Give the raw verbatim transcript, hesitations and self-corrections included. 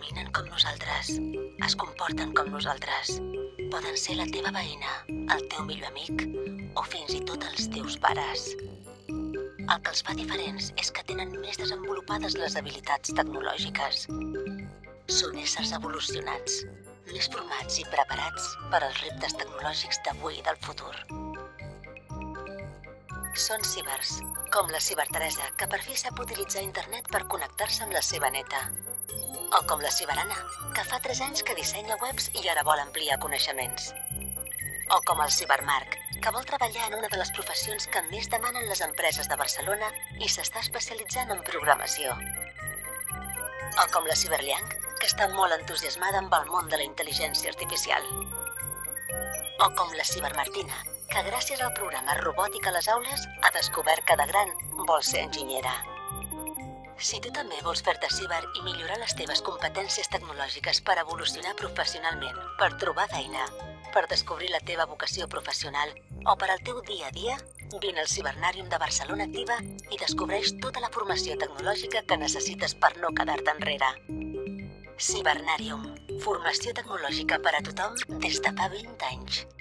caminen com nosaltres, es comporten com nosaltres. Poden ser la teva veïna, el teu millor amic o fins i tot els teus pares. El que els fa diferents és que tenen més desenvolupades les habilitats tecnològiques. Són éssers evolucionats, més formats i preparats per als reptes tecnològics d'avui i del futur. Són cibers, com la ciberteresa, que per fi sap utilitzar internet per connectar-se amb la seva neta. O com la ciberana, que fa tres anys que dissenya webs i ara vol ampliar coneixements. O com el cibermarc, que vol treballar en una de les professions que més demanen les empreses de Barcelona i s'està especialitzant en programació. O com la ciberliang, que està molt entusiasmada amb el món de la intel·ligència artificial. O com la cibermartina, que gràcies al programa Robòtica a les aules ha descobert que de gran vol ser enginyera. Si tu també vols fer-te ciber i millorar les teves competències tecnològiques per evolucionar professionalment, per trobar feina, per descobrir la teva vocació professional o per al teu dia a dia, vine al Cibernàrium de Barcelona Activa i descobreix tota la formació tecnològica que necessites per no quedar-te enrere. Cibernàrium, formació tecnològica per a tothom des de fa vint anys.